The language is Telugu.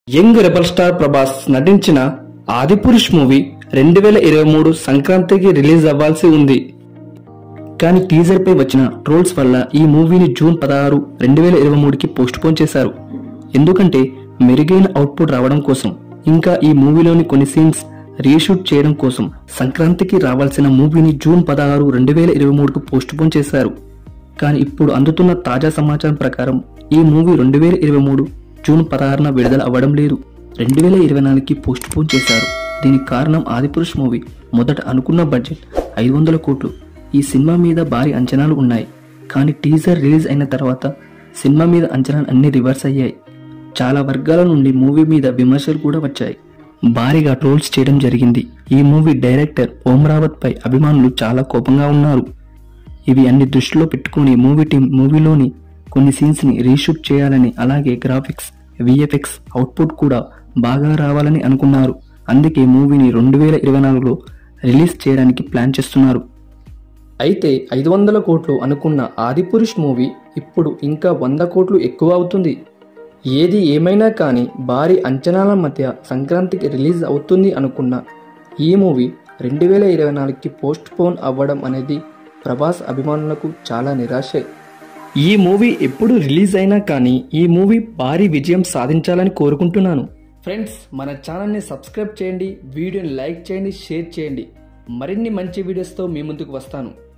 యంగ్ రెబల్ స్టార్ ప్రభాస్ నటించిన ఆదిపురుష్ మూవీ 2023 సంక్రాంతికి రిలీజ్ అవ్వాల్సి ఉంది. కానీ టీజర్ పై వచ్చిన ట్రోల్స్ వల్ల ఈ మూవీని జూన్ 16, 2023కి పోస్ట్ పోన్ చేశారు. ఎందుకంటే మెరుగైన అవుట్పుట్ రావడం కోసం, ఇంకా ఈ మూవీలోని కొన్ని సీన్స్ రీషూట్ చేయడం కోసం సంక్రాంతికి రావాల్సిన మూవీని జూన్ 16, 2023కు పోస్ట్ పోన్ చేశారు. కానీ ఇప్పుడు అందుతున్న తాజా సమాచారం ప్రకారం ఈ మూవీ 2023 జూన్ 16న విడుదల అవ్వడం లేదు, 2024కి పోస్ట్ పోన్ చేశారు. దీనికి కారణం ఆదిపురుష్ మూవీ మొదట అనుకున్న బడ్జెట్ 500 కోట్లు. ఈ సినిమా మీద భారీ అంచనాలు ఉన్నాయి. కానీ టీజర్ రిలీజ్ అయిన తర్వాత సినిమా మీద అంచనాలు అన్ని రివర్స్ అయ్యాయి. చాలా వర్గాల నుండి మూవీ మీద విమర్శలు కూడా వచ్చాయి. భారీగా ట్రోల్స్ చేయడం జరిగింది. ఈ మూవీ డైరెక్టర్ ఓం రావత్ పై అభిమానులు చాలా కోపంగా ఉన్నారు. ఇవి అన్ని దృష్టిలో పెట్టుకుని మూవీ టీం మూవీలోని కొన్ని సీన్స్ ని రీషూట్ చేయాలని, అలాగే గ్రాఫిక్స్, విఎఫ్ఎక్స్ అవుట్పుట్ కూడా బాగా రావాలని అనుకున్నారు. అందుకే మూవీని 2024లో రిలీజ్ చేయడానికి ప్లాన్ చేస్తున్నారు. అయితే 500 కోట్లు అనుకున్న ఆదిపురుష్ మూవీ ఇప్పుడు ఇంకా 100 కోట్లు ఎక్కువ అవుతుంది. ఏది ఏమైనా కానీ భారీ అంచనాల మధ్య సంక్రాంతికి రిలీజ్ అవుతుంది అనుకున్న ఈ మూవీ 2024కి పోస్ట్ పోన్ అవ్వడం అనేది ప్రభాస్ అభిమానులకు చాలా నిరాశే. ఈ మూవీ ఎప్పుడు రిలీజ్ అయినా కానీ ఈ మూవీ భారీ విజయం సాధించాలని కోరుకుంటున్నాను. ఫ్రెండ్స్, మన ఛానల్ని సబ్స్క్రైబ్ చేయండి, వీడియోని లైక్ చేయండి, షేర్ చేయండి. మరిన్ని మంచి వీడియోస్తో మీ ముందుకు వస్తాను.